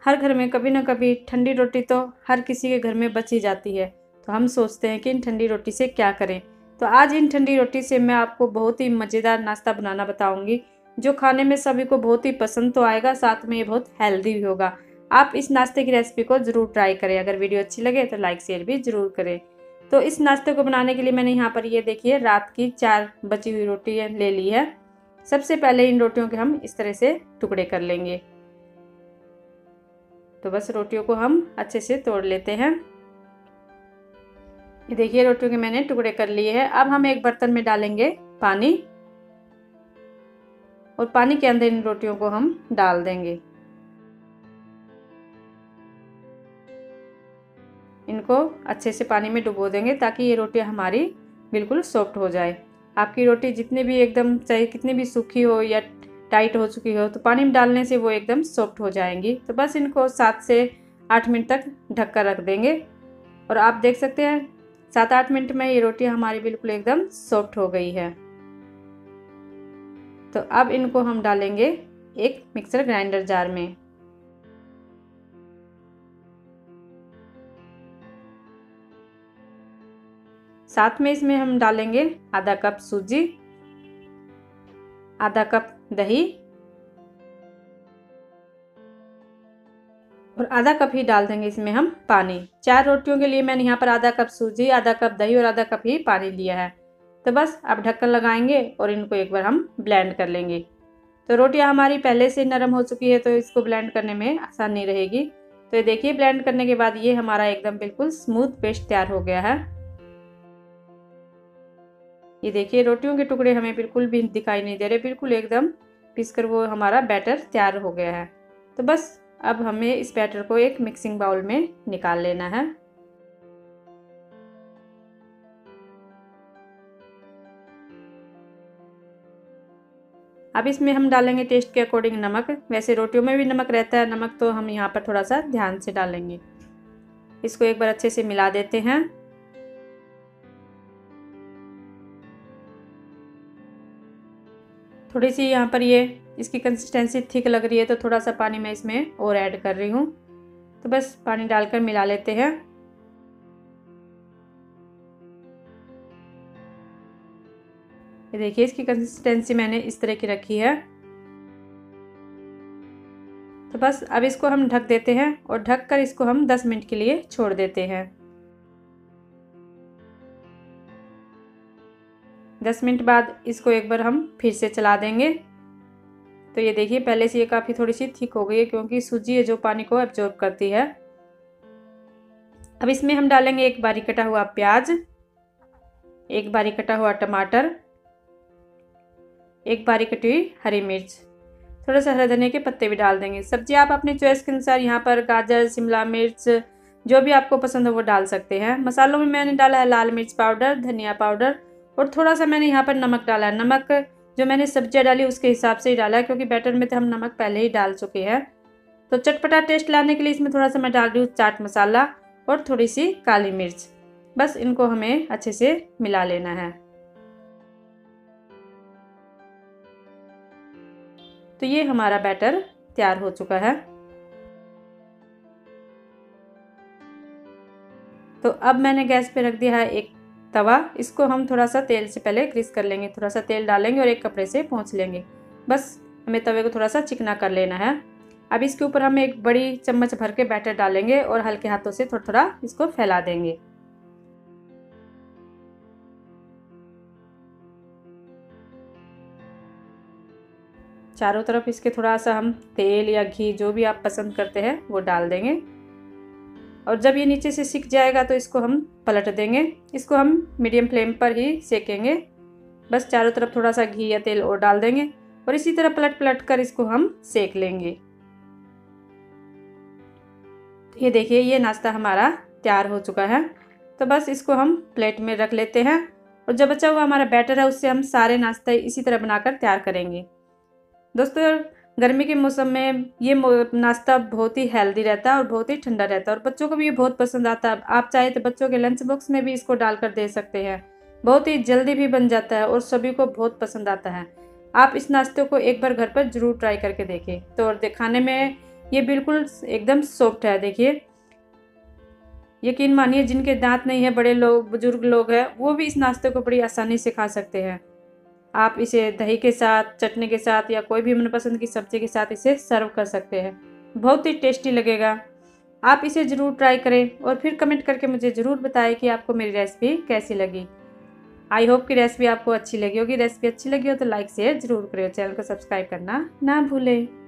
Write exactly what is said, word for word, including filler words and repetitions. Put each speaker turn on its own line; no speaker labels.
हर घर में कभी ना कभी ठंडी रोटी तो हर किसी के घर में बच ही जाती है। तो हम सोचते हैं कि इन ठंडी रोटी से क्या करें। तो आज इन ठंडी रोटी से मैं आपको बहुत ही मज़ेदार नाश्ता बनाना बताऊंगी, जो खाने में सभी को बहुत ही पसंद तो आएगा, साथ में ये बहुत हेल्दी भी होगा। आप इस नाश्ते की रेसिपी को ज़रूर ट्राई करें। अगर वीडियो अच्छी लगे तो लाइक शेयर भी ज़रूर करें। तो इस नाश्ते को बनाने के लिए मैंने यहाँ पर ये देखिए रात की चार बची हुई रोटी ले ली है। सबसे पहले इन रोटियों के हम इस तरह से टुकड़े कर लेंगे। तो बस रोटियों को हम अच्छे से तोड़ लेते हैं। ये देखिए रोटियों के मैंने टुकड़े कर लिए हैं। अब हम एक बर्तन में डालेंगे पानी और पानी के अंदर इन रोटियों को हम डाल देंगे। इनको अच्छे से पानी में डुबो देंगे ताकि ये रोटियां हमारी बिल्कुल सॉफ्ट हो जाए। आपकी रोटी जितनी भी एकदम चाहे कितनी भी सूखी हो या टाइट हो चुकी हो, तो पानी में डालने से वो एकदम सॉफ्ट हो जाएंगी। तो बस इनको सात से आठ मिनट तक ढक कर रख देंगे और आप देख सकते हैं सात आठ मिनट में ये रोटी हमारी बिल्कुल एकदम सॉफ्ट हो गई है। तो अब इनको हम डालेंगे एक मिक्सर ग्राइंडर जार में। साथ में इसमें हम डालेंगे आधा कप सूजी, आधा कप दही और आधा कप ही डाल देंगे इसमें हम पानी। चार रोटियों के लिए मैंने यहाँ पर आधा कप सूजी, आधा कप दही और आधा कप ही पानी लिया है। तो बस अब ढक्कन लगाएंगे और इनको एक बार हम ब्लेंड कर लेंगे। तो रोटियां हमारी पहले से नरम हो चुकी है, तो इसको ब्लेंड करने में आसानी रहेगी। तो ये देखिए ब्लेंड करने के बाद ये हमारा एकदम बिल्कुल स्मूथ पेस्ट तैयार हो गया है। ये देखिए रोटियों के टुकड़े हमें बिल्कुल भी दिखाई नहीं दे रहे, बिल्कुल एकदम पीसकर वो हमारा बैटर तैयार हो गया है। तो बस अब हमें इस बैटर को एक मिक्सिंग बाउल में निकाल लेना है। अब इसमें हम डालेंगे टेस्ट के अकॉर्डिंग नमक। वैसे रोटियों में भी नमक रहता है, नमक तो हम यहाँ पर थोड़ा सा ध्यान से डालेंगे। इसको एक बार अच्छे से मिला देते हैं। थोड़ी सी यहाँ पर ये इसकी कंसिस्टेंसी थिक लग रही है, तो थोड़ा सा पानी मैं इसमें और ऐड कर रही हूँ। तो बस पानी डालकर मिला लेते हैं। ये देखिए इसकी कंसिस्टेंसी मैंने इस तरह की रखी है। तो बस अब इसको हम ढक देते हैं और ढककर इसको हम दस मिनट के लिए छोड़ देते हैं। दस मिनट बाद इसको एक बार हम फिर से चला देंगे। तो ये देखिए पहले से ये काफ़ी थोड़ी सी थिक हो गई है, क्योंकि सूजी है जो पानी को एब्जॉर्ब करती है। अब इसमें हम डालेंगे एक बारीक कटा हुआ प्याज, एक बारीक कटा हुआ टमाटर, एक बारीक कटी हुई हरी मिर्च, थोड़ा सा हरे धनिया के पत्ते भी डाल देंगे। सब्जी आप अपने चॉइस के अनुसार यहाँ पर गाजर, शिमला मिर्च, जो भी आपको पसंद हो वो डाल सकते हैं। मसालों में मैंने डाला है लाल मिर्च पाउडर, धनिया पाउडर और थोड़ा सा मैंने यहाँ पर नमक डाला है। नमक जो मैंने सब्जियाँ डाली उसके हिसाब से ही डाला है, क्योंकि बैटर में तो हम नमक पहले ही डाल चुके हैं। तो चटपटा टेस्ट लाने के लिए इसमें थोड़ा सा मैं डाल रही हूँ चाट मसाला और थोड़ी सी काली मिर्च। बस इनको हमें अच्छे से मिला लेना है। तो ये हमारा बैटर तैयार हो चुका है। तो अब मैंने गैस पे रख दिया है एक तवा। इसको हम थोड़ा सा तेल से पहले ग्रीस कर लेंगे। थोड़ा सा तेल डालेंगे और एक कपड़े से पोंछ लेंगे। बस हमें तवे को थोड़ा सा चिकना कर लेना है। अब इसके ऊपर हम एक बड़ी चम्मच भर के बैटर डालेंगे और हल्के हाथों से थोड़ा थोड़ा इसको फैला देंगे। चारों तरफ इसके थोड़ा सा हम तेल या घी जो भी आप पसंद करते हैं वो डाल देंगे और जब ये नीचे से सिक जाएगा तो इसको हम पलट देंगे। इसको हम मीडियम फ्लेम पर ही सेकेंगे। बस चारों तरफ थोड़ा सा घी या तेल और डाल देंगे और इसी तरह पलट पलट कर इसको हम सेक लेंगे। ये देखिए ये नाश्ता हमारा तैयार हो चुका है। तो बस इसको हम प्लेट में रख लेते हैं और जो बचा हुआ हमारा बैटर है उससे हम सारे नाश्ते इसी तरह बनाकर तैयार करेंगे। दोस्तों गर्मी के मौसम में ये नाश्ता बहुत ही हेल्दी रहता है और बहुत ही ठंडा रहता है और बच्चों को भी ये बहुत पसंद आता है। आप चाहे तो बच्चों के लंच बॉक्स में भी इसको डालकर दे सकते हैं। बहुत ही जल्दी भी बन जाता है और सभी को बहुत पसंद आता है। आप इस नाश्ते को एक बार घर पर जरूर ट्राई करके देखें। तो और खाने में ये बिल्कुल एकदम सॉफ्ट है। देखिए, यकीन मानिए जिनके दांत नहीं है, बड़े लोग, बुजुर्ग लोग हैं, वो भी इस नाश्ते को बड़ी आसानी से खा सकते हैं। आप इसे दही के साथ, चटनी के साथ या कोई भी मनपसंद की सब्जी के साथ इसे सर्व कर सकते हैं। बहुत ही टेस्टी लगेगा। आप इसे ज़रूर ट्राई करें और फिर कमेंट करके मुझे ज़रूर बताएं कि आपको मेरी रेसिपी कैसी लगी। आई होप कि रेसिपी आपको अच्छी लगी होगी। रेसिपी अच्छी लगी हो तो लाइक शेयर ज़रूर करें। चैनल को सब्सक्राइब करना ना भूलें।